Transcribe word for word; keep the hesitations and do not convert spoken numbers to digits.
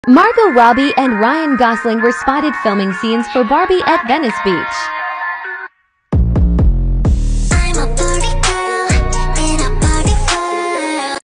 Margot Robbie and Ryan Gosling were spotted filming scenes for Barbie at Venice Beach.